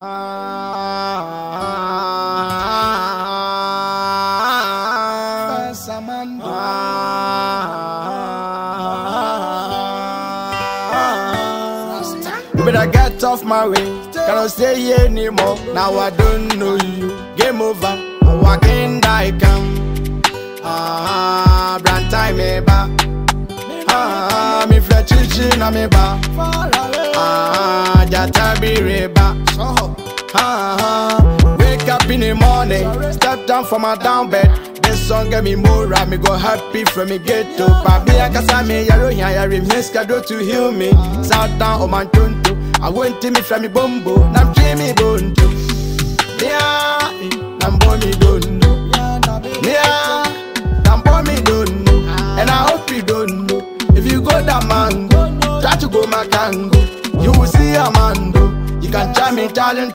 You better get off my way. Cannot stay here anymore. Now I don't know you. Game over. I'm walking like Brantan me ba. Me fletching na me ba. Jata be reba. Wake up in the morning, step down from my down bed. This song get me more, me go happy from me ghetto. Baby, I can say me yaro yari miska do to heal me. South down on my tonto, I went to me from me bombo. Nam Jimmy Bonto, yeah, nam bomi don't know, yeah, nam bomi don't know, and I hope you don't know. If you go that mango, try to go my tango, you will see a man. You can try me talent.